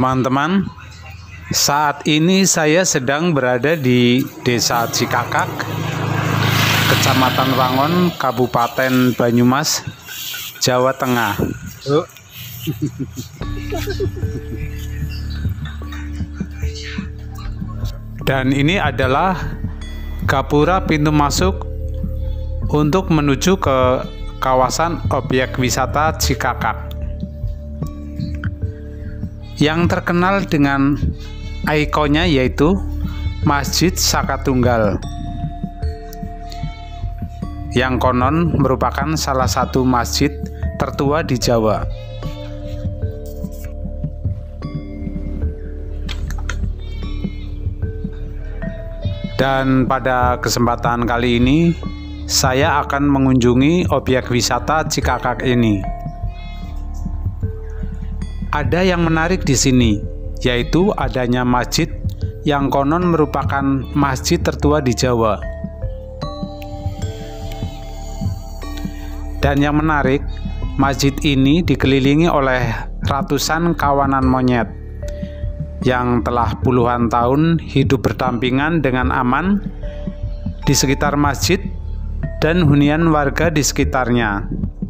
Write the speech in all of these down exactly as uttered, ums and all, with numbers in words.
Teman-teman, saat ini saya sedang berada di Desa Cikakak, Kecamatan Wangon, Kabupaten Banyumas, Jawa Tengah. Oh. Dan ini adalah gapura pintu masuk untuk menuju ke kawasan objek wisata Cikakak yang terkenal dengan ikonnya yaitu Masjid Saka Tunggal, yang konon merupakan salah satu masjid tertua di Jawa. Dan pada kesempatan kali ini saya akan mengunjungi objek wisata Cikakak ini. Ada yang menarik di sini, yaitu adanya masjid yang konon merupakan masjid tertua di Jawa. Dan yang menarik, masjid ini dikelilingi oleh ratusan kawanan monyet yang telah puluhan tahun hidup berdampingan dengan aman di sekitar masjid dan hunian warga di sekitarnya.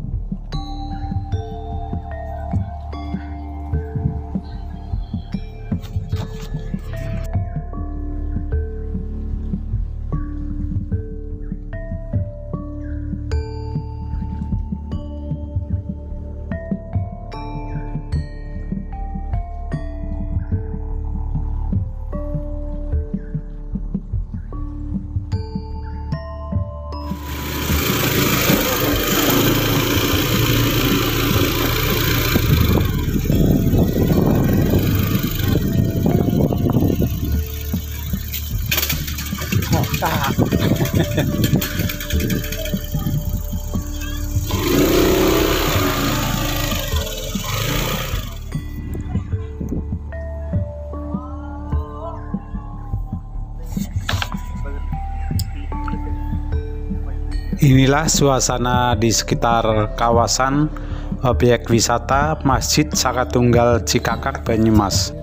Inilah suasana di sekitar kawasan objek wisata Masjid Saka Tunggal Cikakak, Banyumas.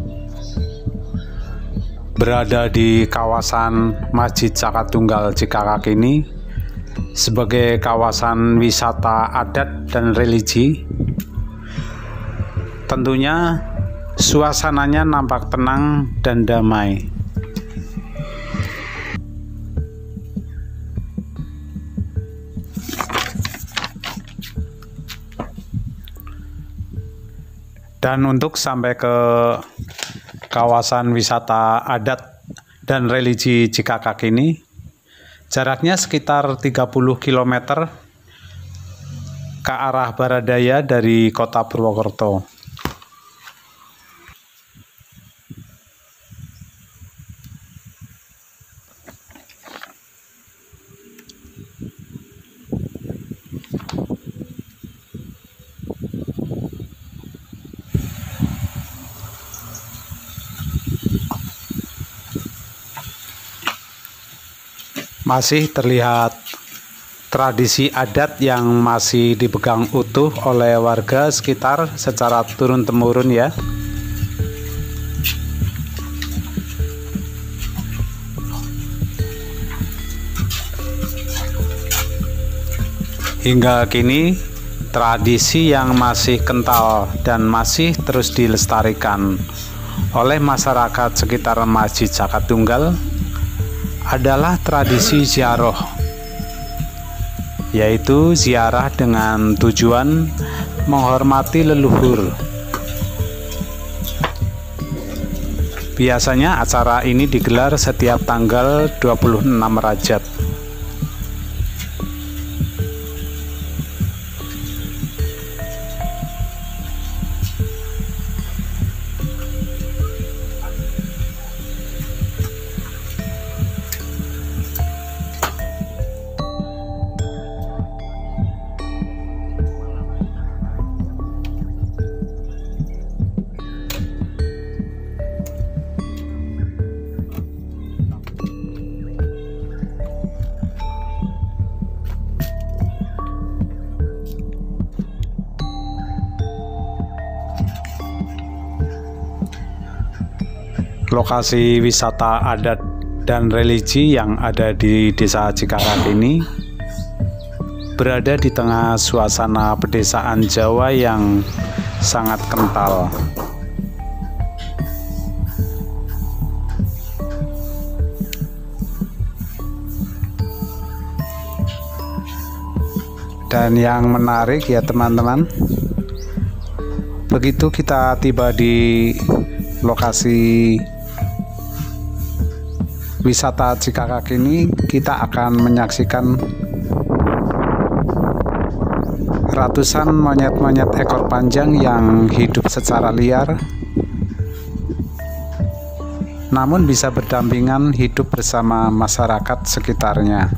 Berada di kawasan Masjid Saka Tunggal Cikakak ini sebagai kawasan wisata adat dan religi, tentunya suasananya nampak tenang dan damai. Dan untuk sampai ke kawasan wisata adat dan religi Cikakak ini, jaraknya sekitar tiga puluh kilometer ke arah barat daya dari kota Purwokerto. Masih terlihat tradisi adat yang masih dipegang utuh oleh warga sekitar secara turun-temurun ya. Hingga kini tradisi yang masih kental dan masih terus dilestarikan oleh masyarakat sekitar Masjid Saka Tunggal adalah tradisi ziarah, yaitu ziarah dengan tujuan menghormati leluhur. Biasanya acara ini digelar setiap tanggal dua puluh enam Rajab. Lokasi wisata adat dan religi yang ada di Desa Cikakak ini berada di tengah suasana pedesaan Jawa yang sangat kental. Dan yang menarik ya teman-teman, begitu kita tiba di lokasi wisata Cikakak ini, kita akan menyaksikan ratusan monyet-monyet ekor panjang yang hidup secara liar, namun bisa berdampingan hidup bersama masyarakat sekitarnya.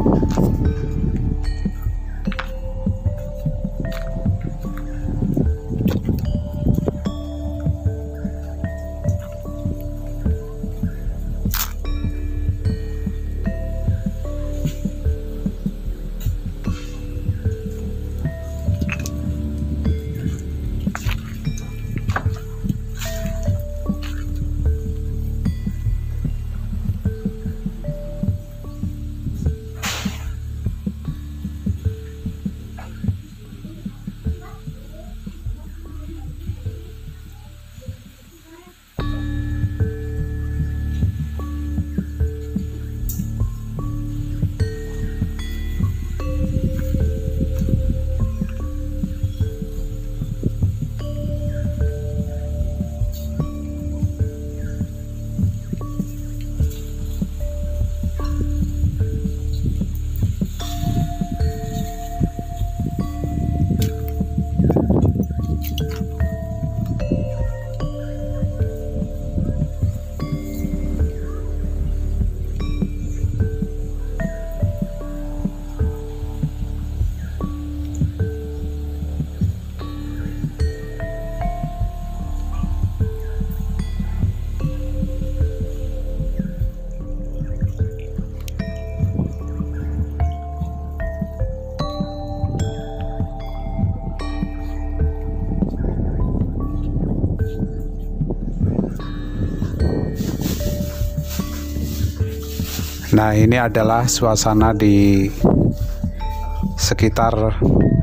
Nah, ini adalah suasana di sekitar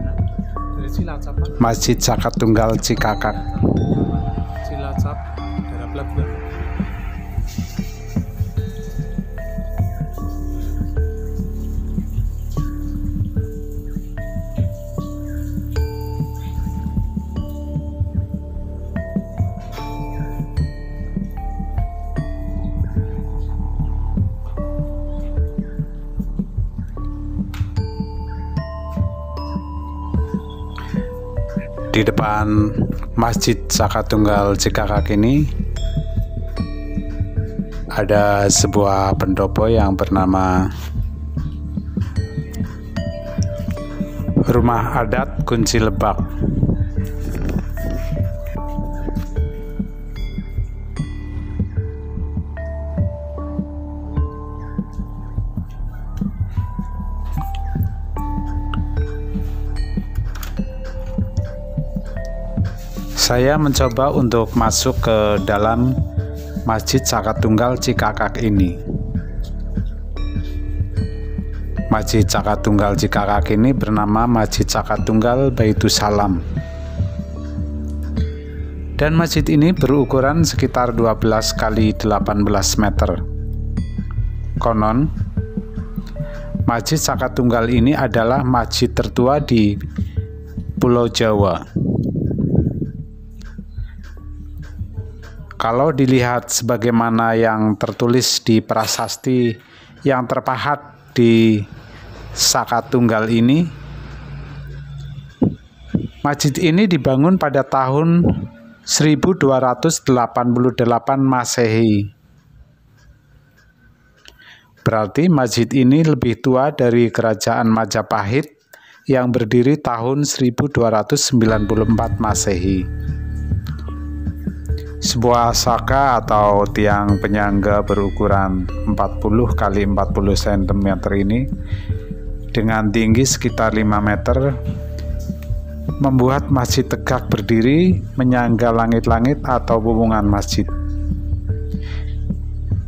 Masjid Cakat Tunggal Cikakak. Cilacap, daerah pelabuhan. Di depan Masjid Cakat Tunggal Cikakak ini ada sebuah pendopo yang bernama Rumah Adat Kunci Lebak. Saya mencoba untuk masuk ke dalam Masjid Cakat Tunggal Cikakak ini. Masjid Cakat Tunggal Cikakak ini bernama Masjid Cakat Tunggal Baitussalam. Dan masjid ini berukuran sekitar dua belas kali delapan belas meter. Konon, Masjid Cakat Tunggal ini adalah masjid tertua di Pulau Jawa. Kalau dilihat sebagaimana yang tertulis di prasasti yang terpahat di Cakat Tunggal ini, masjid ini dibangun pada tahun seribu dua ratus delapan puluh delapan Masehi. Berarti masjid ini lebih tua dari Kerajaan Majapahit yang berdiri tahun seribu dua ratus sembilan puluh empat Masehi. Sebuah saka atau tiang penyangga berukuran empat puluh kali empat puluh sentimeter ini dengan tinggi sekitar lima meter membuat masjid tegak berdiri menyangga langit-langit atau pupungan masjid.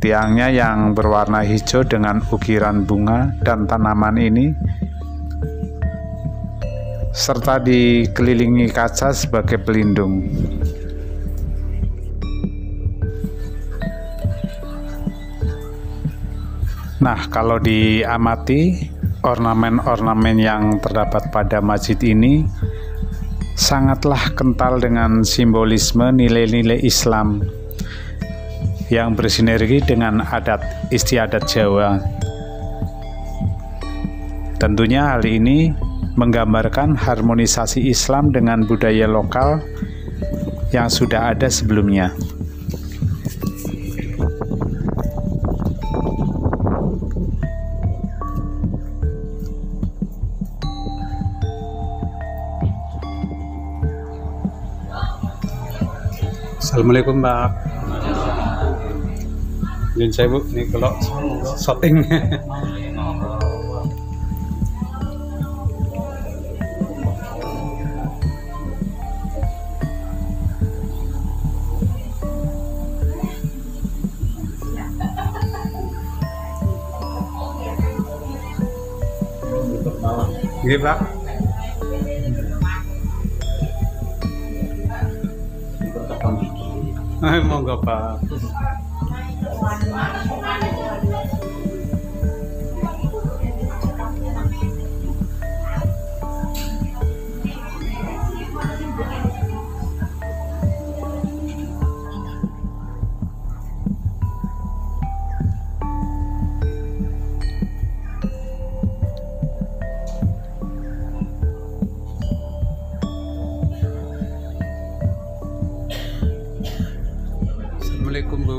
tiangnya yang berwarna hijau dengan ukiran bunga dan tanaman ini, serta dikelilingi kaca sebagai pelindung. Nah, kalau diamati, ornamen-ornamen yang terdapat pada masjid ini sangatlah kental dengan simbolisme nilai-nilai Islam yang bersinergi dengan adat istiadat Jawa. Tentunya hal ini menggambarkan harmonisasi Islam dengan budaya lokal yang sudah ada sebelumnya. Assalamualaikum Mbak. Izin saya Bu, ini kalau shooting. Iya Pak. Monggo Pak. Assalamualaikum Bu.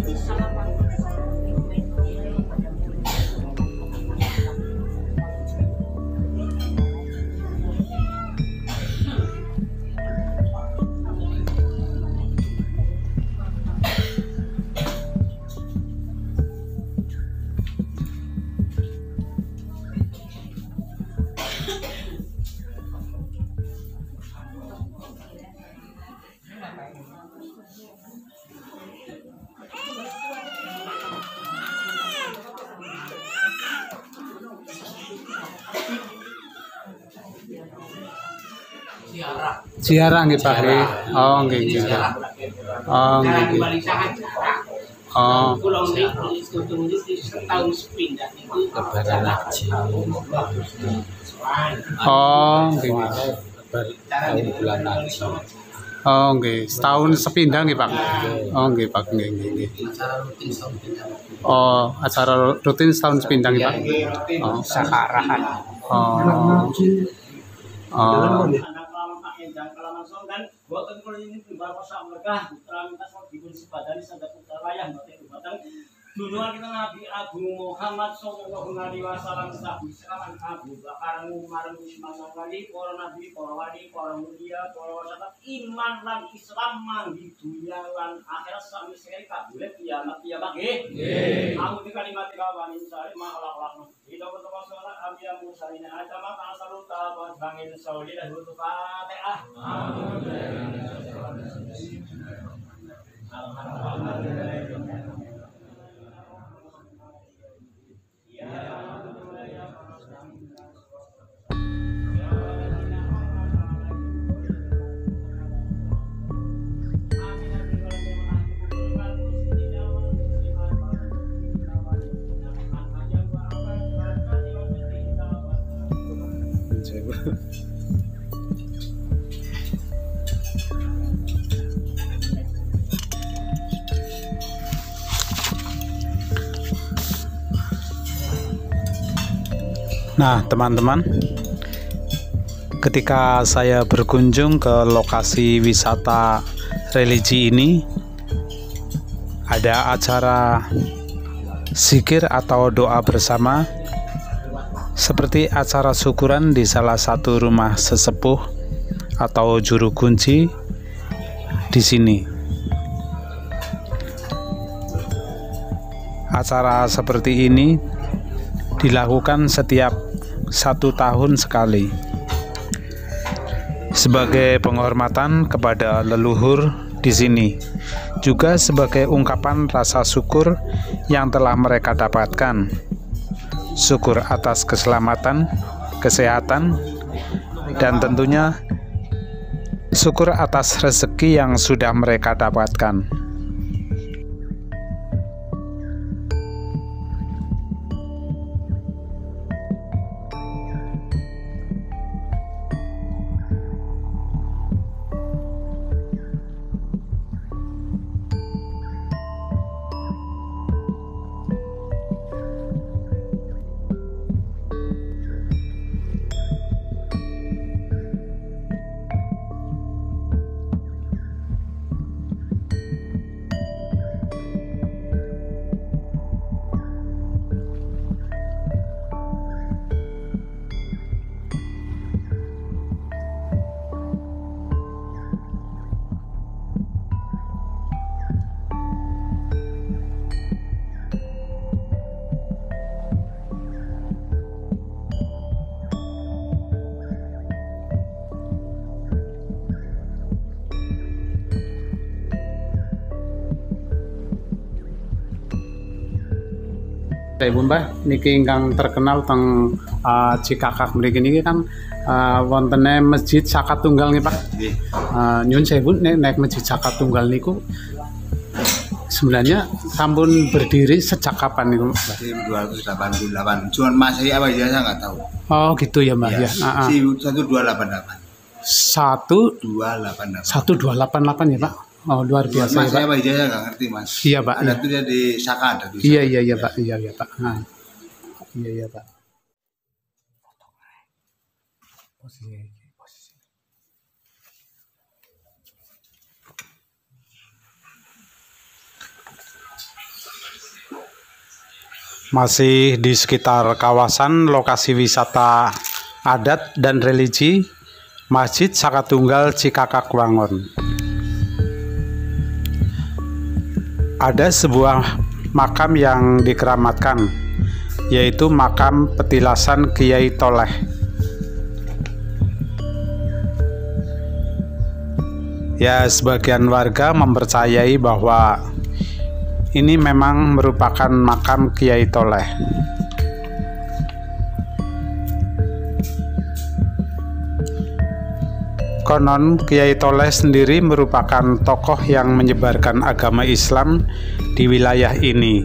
Ziarah nggih Pak. Oh nggih nggih. Oh nggih. Oh. Lebaran haji. Oh nggih. Tahun bulan haji. Oh nggih. Setahun sepindah nggih Pak. Oh nggih Pak nggih nggih nggih. Oh, acara rutin setahun sepindah nggih Pak. Oh, Sakarahan. Oh. Oh. dan kalaman dan buatan kalau ini pribadi sak mereka putra minta sok dibun sebadani sadar putra layang batik buatan dunia kita Nabi Abu Muhammad sallallahu alaihi wasallam sahabat selaman Abu Bakar Umar Utsman Ali para nabi para wali para mulia para sahabat iman lan Islam mang di dunia lan akhirat sami sekali kabeh kiamat kiamat nggih aku di kalimat kawan insya Allah kita bertemu sholat Ambiya Musa ini aja maka saluta buat bangin sauli dan butuh Fatihah. Nah, teman-teman, ketika saya berkunjung ke lokasi wisata religi ini, ada acara zikir atau doa bersama seperti acara syukuran di salah satu rumah sesepuh atau juru kunci di sini. Acara seperti ini dilakukan setiap satu tahun sekali sebagai penghormatan kepada leluhur di sini juga sebagai ungkapan rasa syukur yang telah mereka dapatkan. Syukur atas keselamatan, kesehatan, dan tentunya syukur atas rezeki yang sudah mereka dapatkan. Ibu Mbah niki ingkang terkenal teng uh, Cikakak mriki niki kan uh, wontene Masjid Zakat Tunggal nih Pak. Nggih. Uh, nyun sewu nek naik Masjid Zakat Tunggal niku sebenarnya sampun berdiri sejak kapan niku Mbah? dua ratus delapan puluh delapan. Cuman Masehi apa ya saya nggak tahu. Oh gitu ya Mbah ya. Ya, si satu dua delapan delapan. Satu dua delapan delapan. satu dua delapan delapan ya Pak. Oh luar biasa ya Masehi Pak. apa ya saya nggak ngerti Mas. Iya Pak. Ada Iya. tuh dia di Saka ada di Iya iya iya Pak. Iya iya Pak. Nah. Iya iya Pak. Masih di sekitar kawasan lokasi wisata adat dan religi Masjid Zakat Tunggal Cikakak Wangun. Ada sebuah makam yang dikeramatkan, yaitu makam petilasan Kiai Toleh. Ya, sebagian warga mempercayai bahwa ini memang merupakan makam Kiai Toleh. Konon Kiai Toleh sendiri merupakan tokoh yang menyebarkan agama Islam di wilayah ini.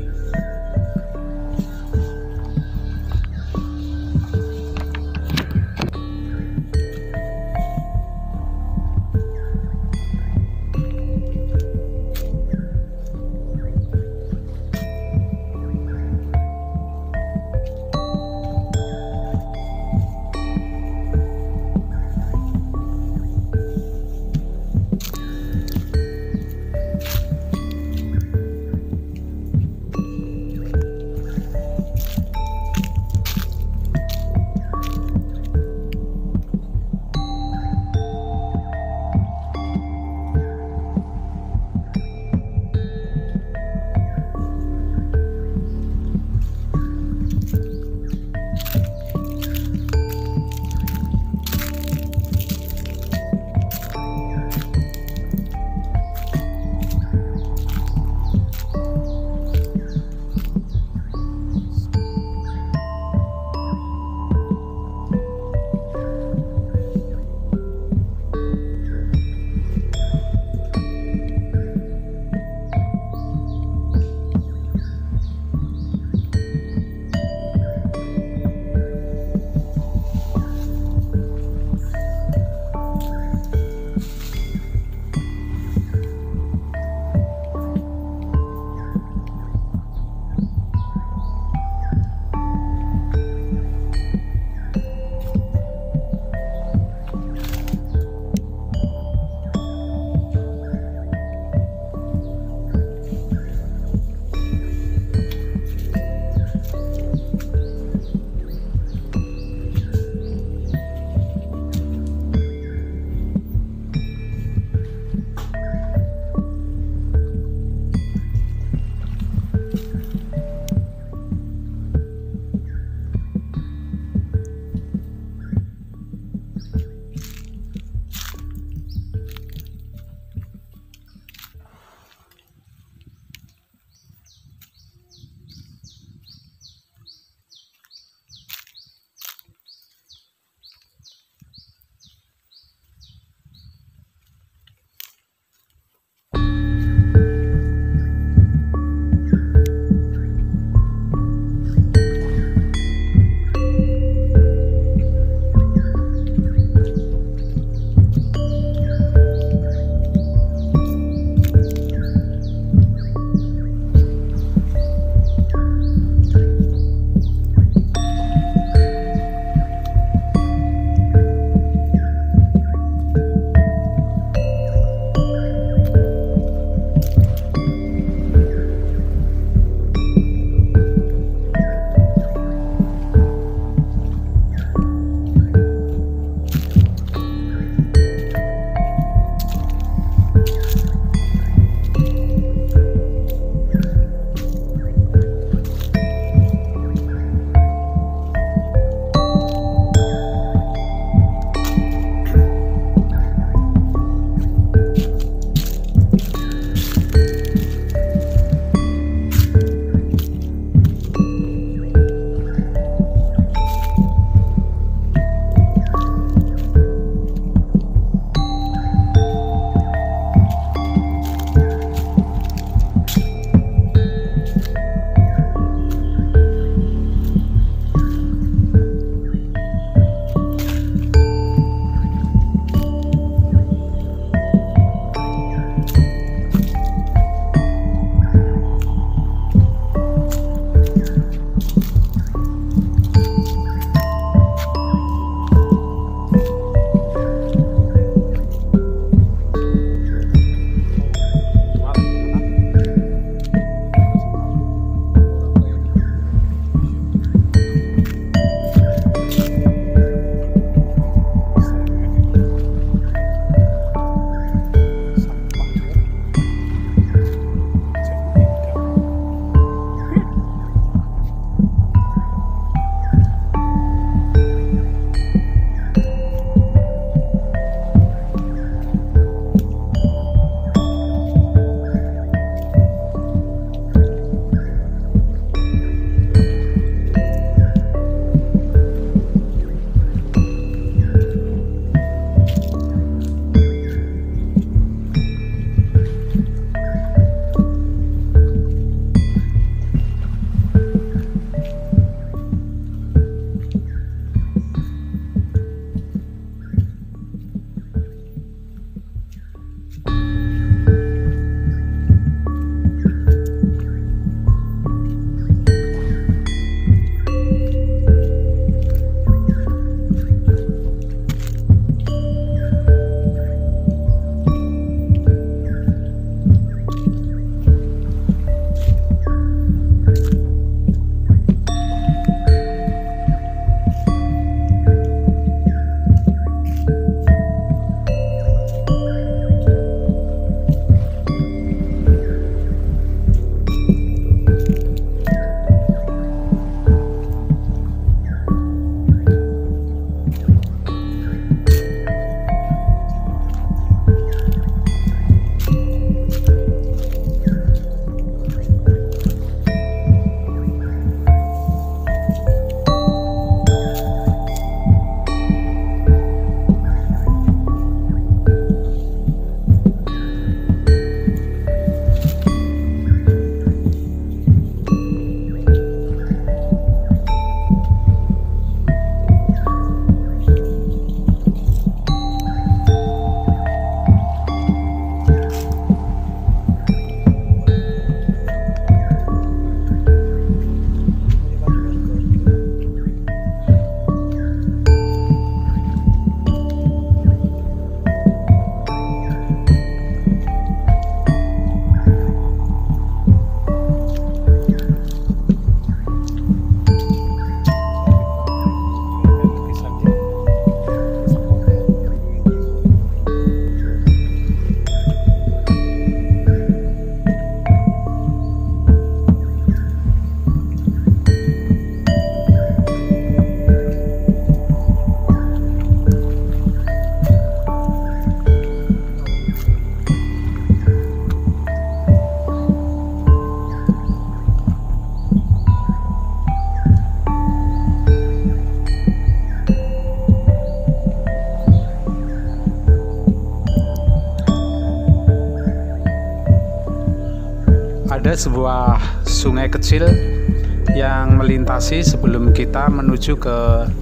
ada sebuah sungai kecil yang melintasi sebelum kita menuju ke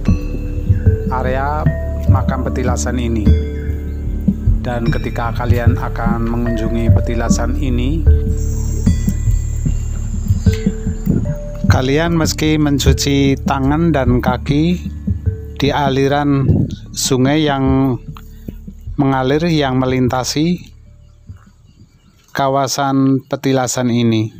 area makam petilasan ini. Dan ketika kalian akan mengunjungi petilasan ini, kalian meski mencuci tangan dan kaki di aliran sungai yang mengalir yang melintasi kawasan petilasan ini.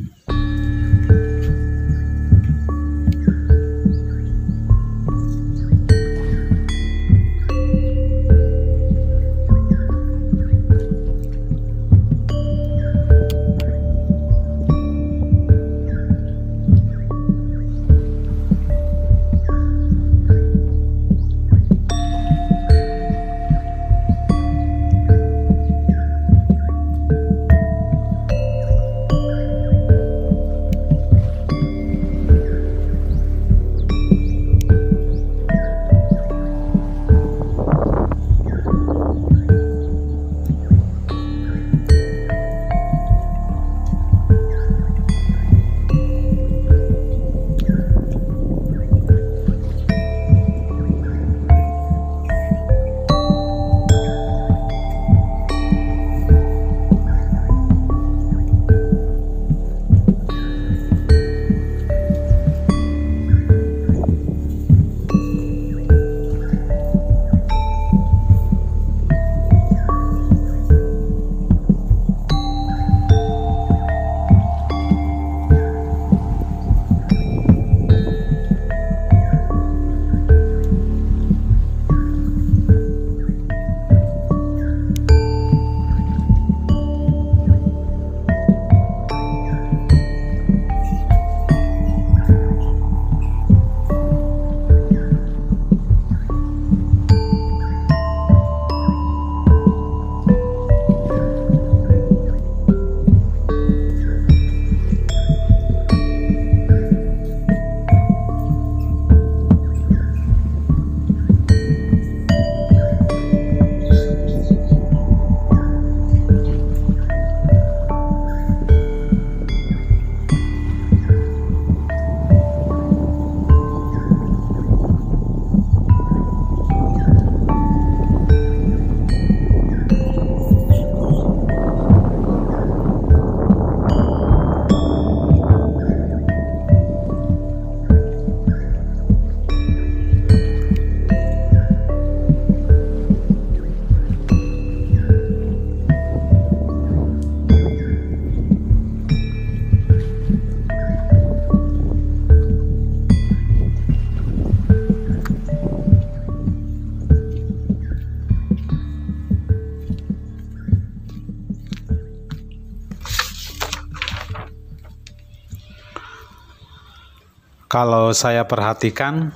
Kalau saya perhatikan,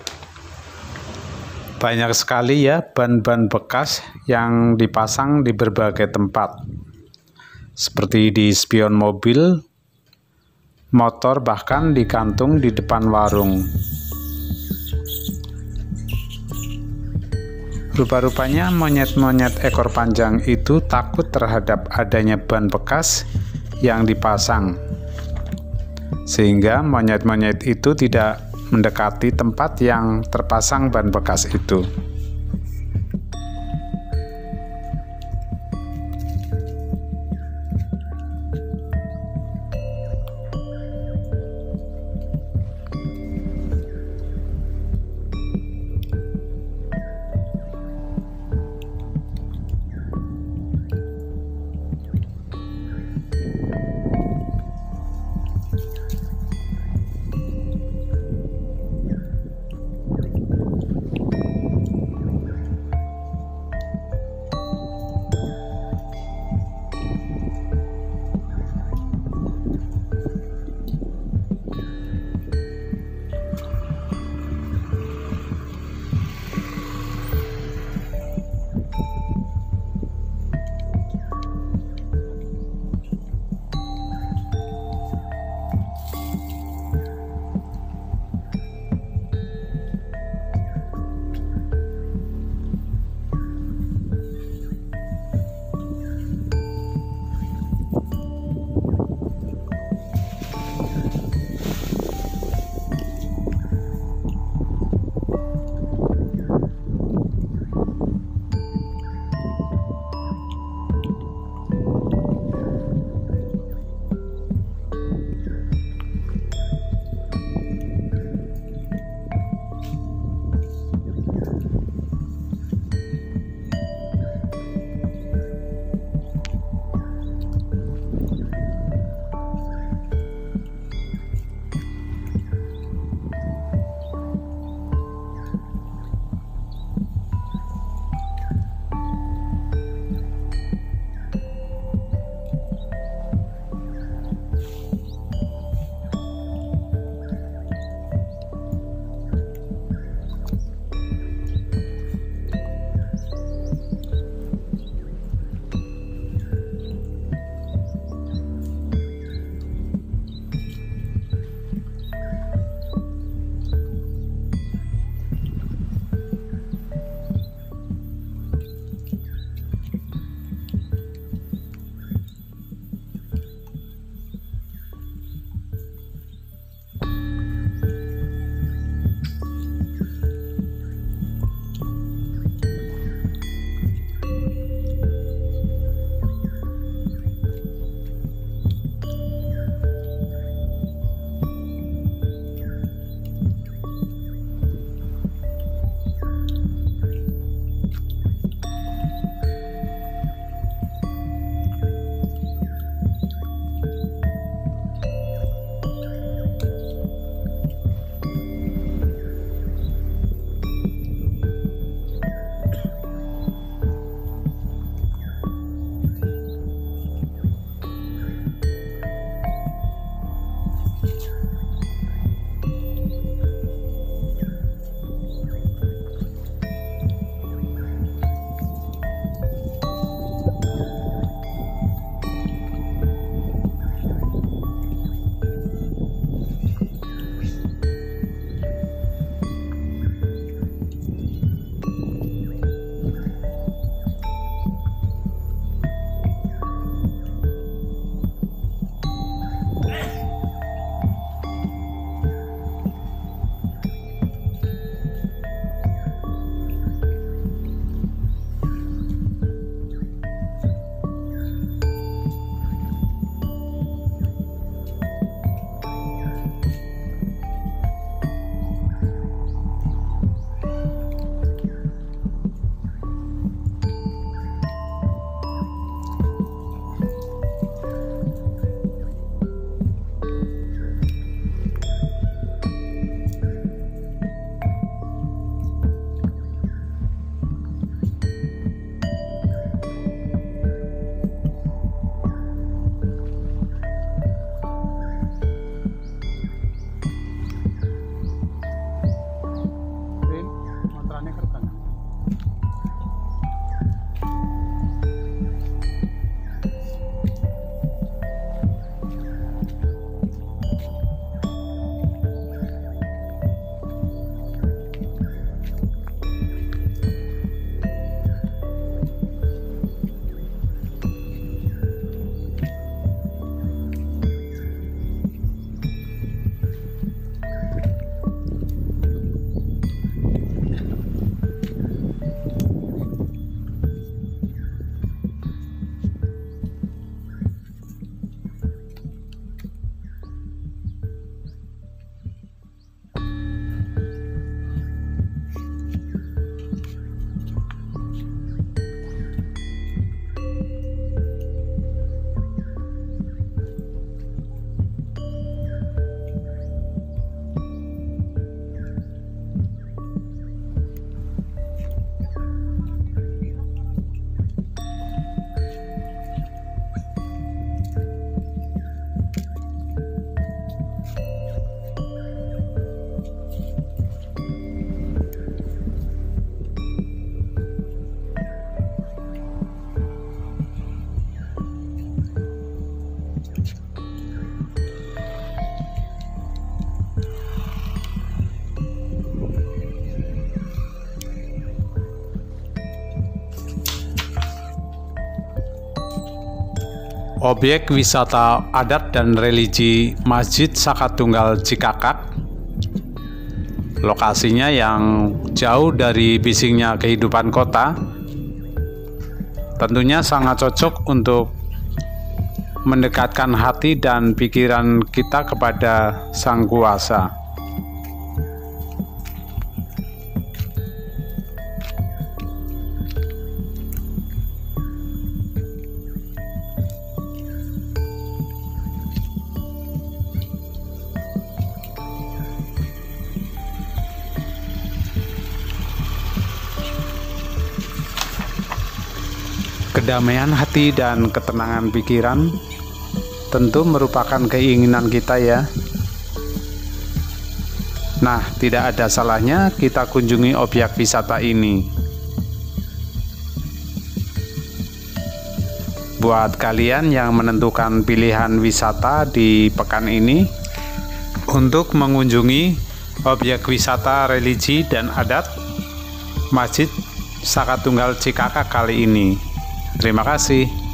banyak sekali ya ban-ban bekas yang dipasang di berbagai tempat, seperti di spion mobil, motor, bahkan digantung di depan warung. Rupa-rupanya monyet-monyet ekor panjang itu takut terhadap adanya ban bekas yang dipasang, sehingga monyet-monyet itu tidak mendekati tempat yang terpasang ban bekas itu. objek wisata adat dan religi Masjid Saka Tunggal Cikakak. Lokasinya yang jauh dari bisingnya kehidupan kota, tentunya sangat cocok untuk mendekatkan hati dan pikiran kita kepada Sang Kuasa. Kedamaian hati dan ketenangan pikiran tentu merupakan keinginan kita ya. Nah, tidak ada salahnya kita kunjungi objek wisata ini. Buat kalian yang menentukan pilihan wisata di pekan ini untuk mengunjungi objek wisata religi dan adat Masjid Saka Tunggal Cikakak kali ini. Terima kasih.